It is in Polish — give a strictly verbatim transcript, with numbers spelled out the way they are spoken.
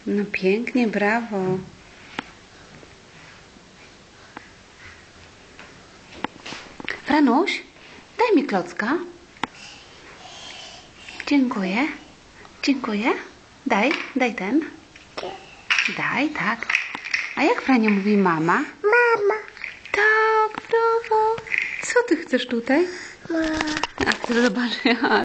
No pięknie, brawo. Franuś, daj mi klocka. Dziękuję. Dziękuję. Daj, daj ten. Daj, tak. A jak Frania mówi mama? Mama. Tak, brawo. Co ty chcesz tutaj? Mama. A chcesz zobaczyć?